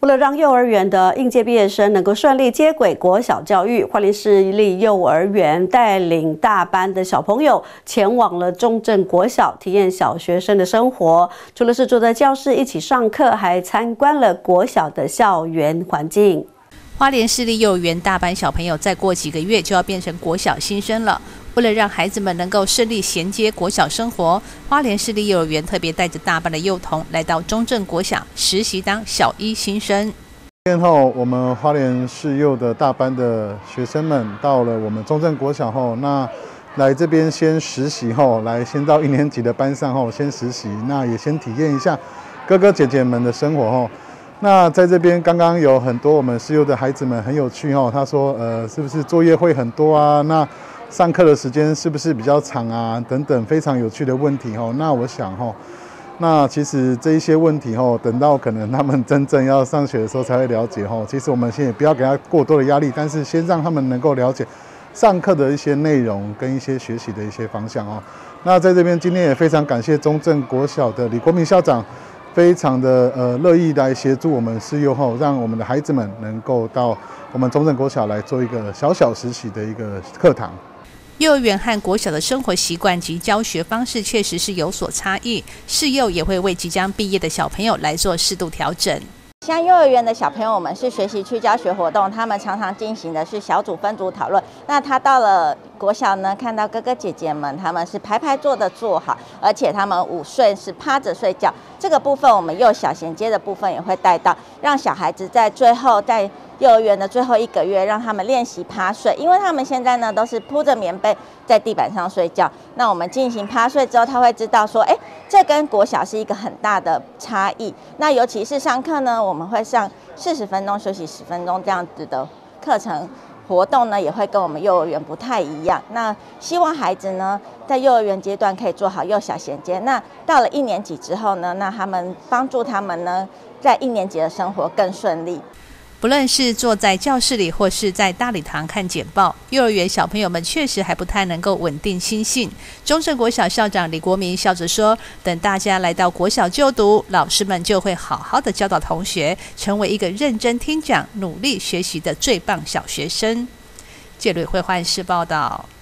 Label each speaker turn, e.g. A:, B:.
A: 为了让幼儿园的应届毕业生能够顺利接轨国小教育，花莲市立幼儿园带领大班的小朋友前往了中正国小，体验小学生的生活。除了是坐在教室一起上课，还参观了国小的校园环境。
B: 花莲市立幼儿园大班小朋友再过几个月就要变成国小新生了。为了让孩子们能够顺利衔接国小生活，花莲市立幼儿园特别带着大班的幼童来到中正国小实习当小一新生。
C: 毕业后，我们花莲市幼的大班的学生们到了我们中正国小后，那来这边先实习后，先到1年级的班上后先实习，那也先体验一下哥哥姐姐们的生活后。那在这边刚刚有很多我们市幼的孩子们很有趣哦，他说是不是作业会很多啊？那上课的时间是不是比较长啊？等等非常有趣的问题哦。那我想那其实这一些问题等到可能他们真正要上学的时候才会了解其实我们先也不要给他过多的压力，但是先让他们能够了解上课的一些内容跟一些学习的一些方向那在这边今天也非常感谢中正国小的李国民校长，非常的乐意来协助我们市幼让我们的孩子们能够到我们中正国小来做一个小小实习的一个课堂。
B: 幼儿园和国小的生活习惯及教学方式确实是有所差异，市幼也会为即将毕业的小朋友来做适度调整。
D: 像幼儿园的小朋友，我们是学习区教学活动，他们常常进行的是小组分组讨论。那他到了国小呢，看到哥哥姐姐们他们是排坐的坐好，而且他们午睡是趴着睡觉。这个部分我们幼小衔接的部分也会带到，让小孩子在幼儿园的最后1个月，让他们练习趴睡，因为他们现在呢都是铺着棉被在地板上睡觉。那我们进行趴睡之后，他会知道说，这跟国小是一个很大的差异。那尤其是上课呢，我们会上40分钟休息10分钟这样子的课程活动呢，也会跟我们幼儿园不太一样。那希望孩子呢在幼儿园阶段可以做好幼小衔接。那到了1年级之后呢，那他们帮助他们呢在1年级的生活更顺利。
B: 不论是坐在教室里或是在大礼堂看简报，幼儿园小朋友们确实还不太能够稳定心性。中正国小校长李国民笑着说，等大家来到国小就读，老师们就会好好的教导同学，成为一个认真听讲、努力学习的最棒小学生。介瑞会换视报道。